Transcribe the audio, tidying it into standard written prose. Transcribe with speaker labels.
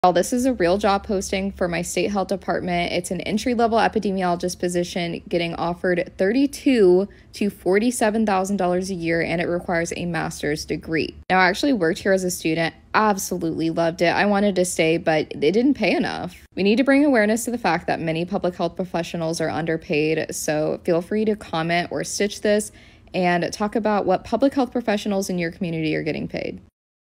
Speaker 1: Well, this is a real job posting for my state health department. It's an entry-level epidemiologist position getting offered $32,000 to $47,000 a year, and it requires a master's degree. Now, I actually worked here as a student, absolutely loved it. I wanted to stay, but it didn't pay enough. We need to bring awareness to the fact that many public health professionals are underpaid, so feel free to comment or stitch this and talk about what public health professionals in your community are getting paid.